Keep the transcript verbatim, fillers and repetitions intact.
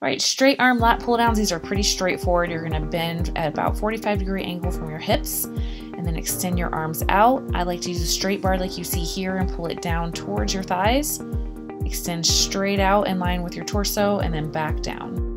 All right, straight arm lat pull downs. These are pretty straightforward. You're gonna bend at about forty-five degree angle from your hips and then extend your arms out. I like to use a straight bar like you see here and pull it down towards your thighs. Extend straight out in line with your torso and then back down.